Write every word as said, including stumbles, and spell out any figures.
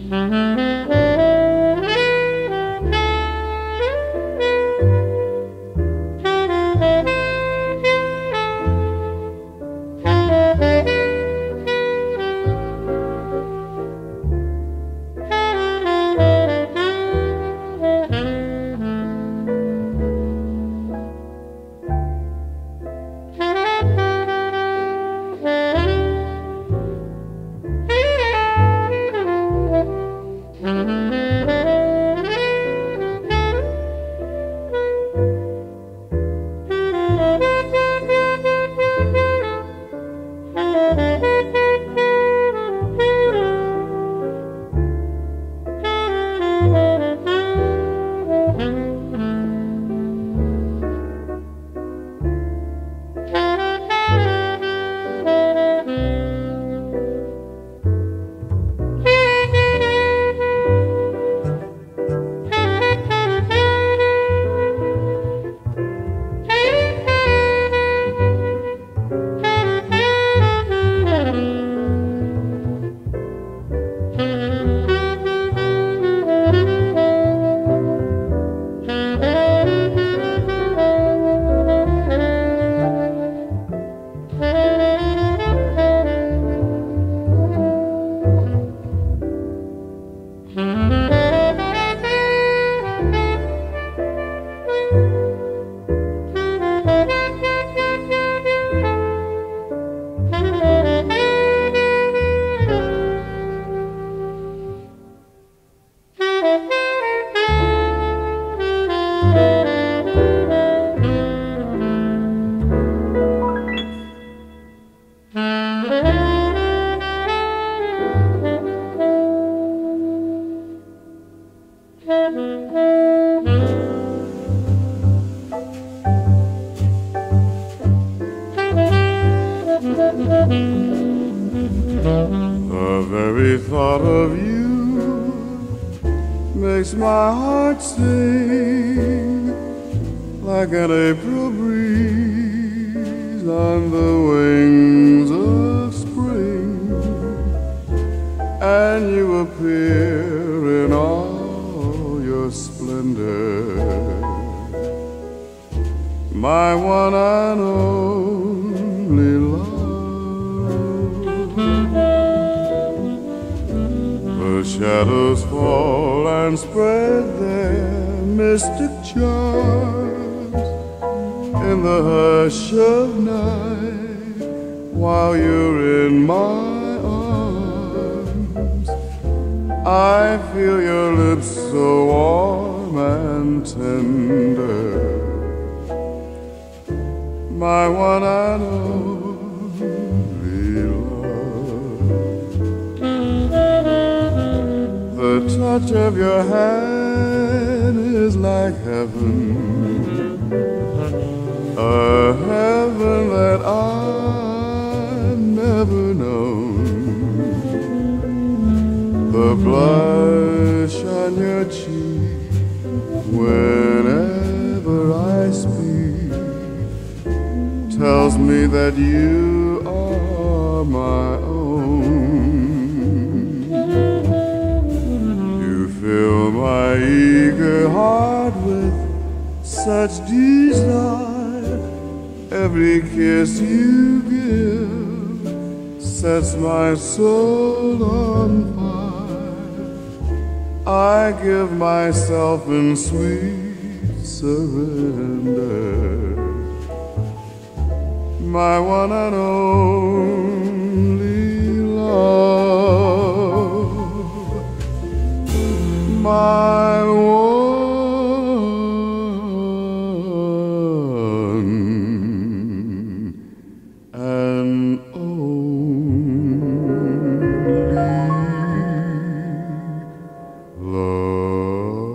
The very thought of you makes my heart sing like an April breeze on the wings of spring, and you appear in all your splendor, my one and only love. The shadows fall and spread their mystic charms in the hush of night while you're in my arms. I feel your lips so warm and tender, my one and only love. The touch of your hand is like heaven, a heaven that I've never known. The blush on your cheek whenever I speak tells me that you are my own. You fill my eager heart with such desire. Every kiss you give sets my soul on fire. I give myself in sweet surrender, my one and only love, my one and only love.